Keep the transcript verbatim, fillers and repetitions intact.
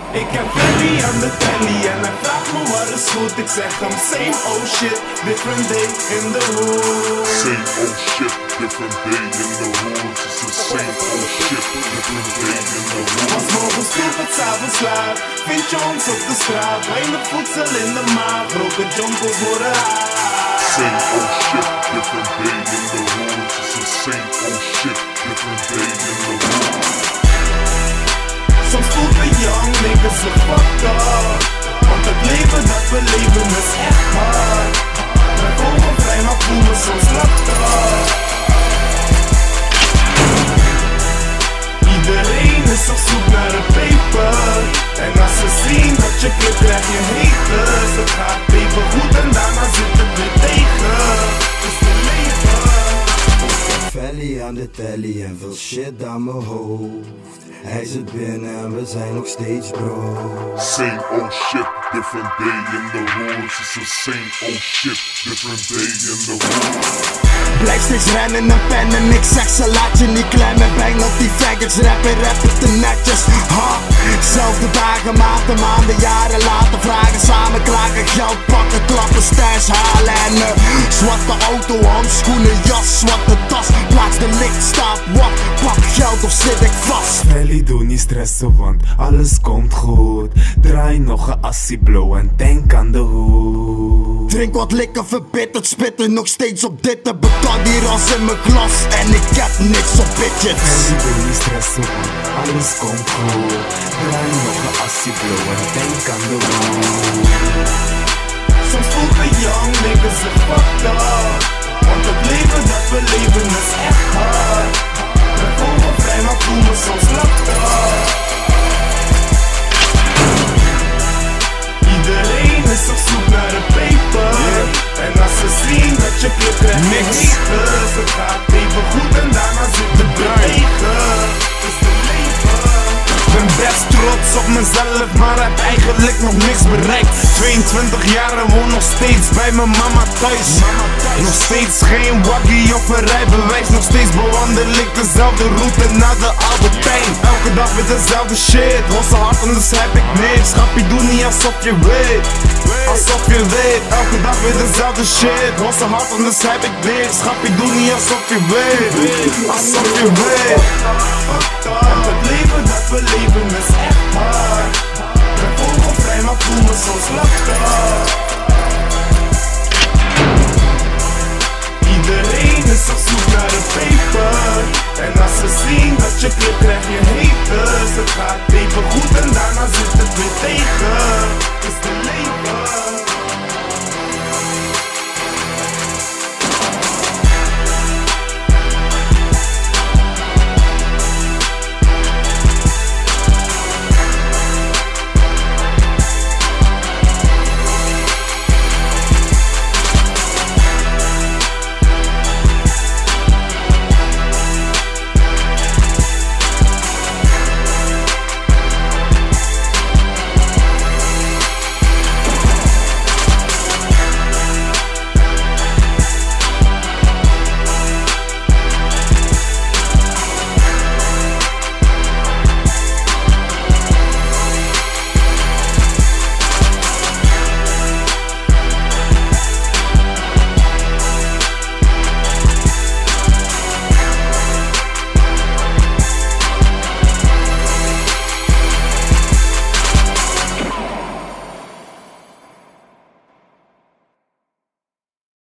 Ik heb Ferry aan de telly en hij vraagt me wat is goed. Ik zeg hem same oh shit, different day in the hood. Same oh shit, different day in the hood. It's the same oh shit, different day in the hood. Als morgens vroeg het s'avonds laat, vind je ons op de straat. Weinig voedsel in de maag, roken jonkels worden haat. Same oh shit, different day in the hood. It's the same oh shit, different day in the hood. Soms voelt de young niggas zo fucked up, want het leven dat we leven is echt hard. Wij komen vrij maar voel me soms locked up. Iedereen is op zoek naar een paper, en als ze zien dat je clip krijg je haters. Het gaat even goed en daarna zit het weer tegen. Het is de leven. Nickovelli aan de telly en veel shit aan mijn hoofd. Hij zit binnen en we zijn nog steeds bro. Same oh shit, different day in the hood. It's the same oh shit, different day in the hood. Blijf steeds rennen en pennen, ik zeg ze laat je niet klemmen. Bang op die faggots, rappen, rappen te netjes. Ha, zelfde dagen, maanden, maanden, jaren later. Vragen samen, klagen, geld pakken, klappen, stash halen. En uh, zwarte auto, handschoenen, jas, zwarte tas. Plaats de lichtstaaf, wat, pak geld of zit ik vast. Felly, doe niet stressen, want alles komt goed. Draai nog een assie blow en denk aan de hoed. Drink wat likker verbitterd, spitten nog steeds op dit. De beton hier als in mijn glas en ik heb niks op bitches. Felly, doe niet stressen, want alles komt goed. Draai nog een assie blow en denk aan de hoed. Soms voelt de young niggas zo fucked up, want het leven dat we leven is echt hard. We komen vrij maar voel me soms locked up. Iedereen is op zoek naar een paper, yeah. En als ze zien dat je clip krijgt Miggs haters. Het gaat even goed en daarna zit het weer tegen. Het is de leven. Ik ben best trots op mezelf, maar heb eigenlijk nog niks bereikt. Tweeëntwintig jaar en woon nog steeds bij mijn mama thuis. Mama thuis. Nog steeds geen waggie of een rijbewijs. Nog steeds bewandel ik dezelfde route naar de Albertijn. Elke dag weer dezelfde shit, rosse hard en dus heb ik niks. Schappie, doe niet alsof je weet, alsof je weet. Elke dag weer dezelfde shit, rosse hard en dus heb ik niks. Schappie, doe niet alsof je weet, alsof je weet. Want het leven dat we leven is echt hard. We voelen vrij maar voel me soms locked up. Iedereen is op zoek naar een paper, en als ze zien dat je clip krijg je haters. Het gaat even goed en daarna zit het weer tegen. Het is de leven.